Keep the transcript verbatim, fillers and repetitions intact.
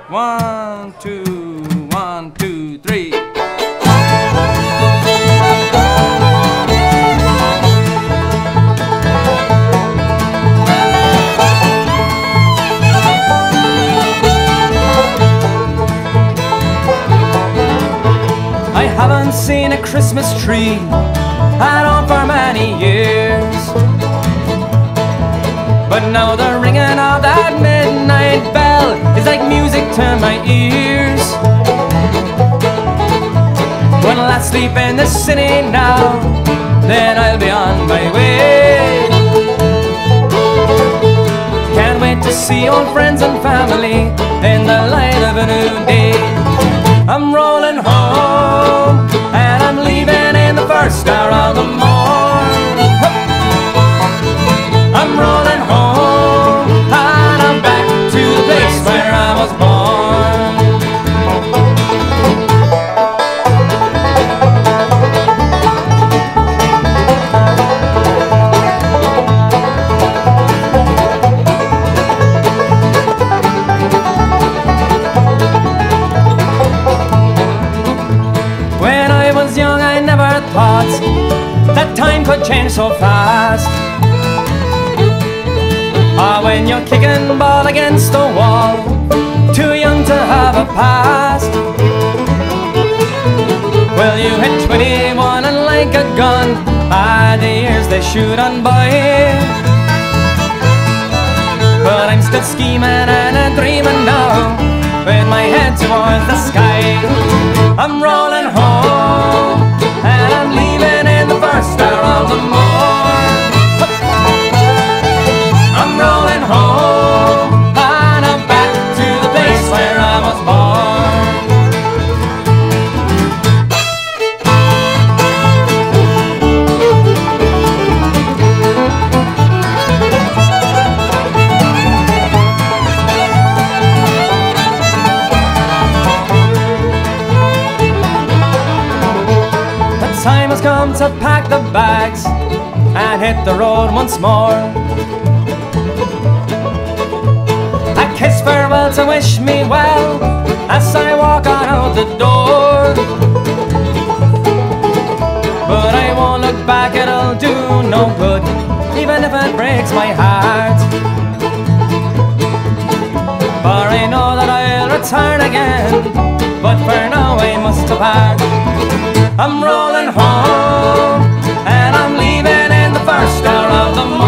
One, two, one, two, three. I haven't seen a Christmas tree at all for many years, but now the ringing of that midnight bell is like music to my ears. When I sleep in the city now, then I'll be on my way. Can't wait to see old friends and family in the light of a new day. I'm rolling home, and I'm leaving in the first hour of the morn. I'm rolling home, and I'm back to the place where I was born. When I was young, I never thought that time could change so fast. Ah, when you're kicking ball against the wall, too young to have a past. Well, you hit twenty-one and like a gun, ah, the years they shoot on by. But I'm still scheming and a dreaming now, with my head towards the sky. I'm rolling home, and I'm leaving in the first hour of the morn. I'm rolling home, and I'm back to the place where I was born. The time has come to pack the bags and hit the road once more. Kiss farewell to wish me well as I walk on out the door. But I won't look back, it'll do no good, even if it breaks my heart. For I know that I'll return again, but for now I must depart. I'm rolling home, and I'm leaving in the first hour of the morning.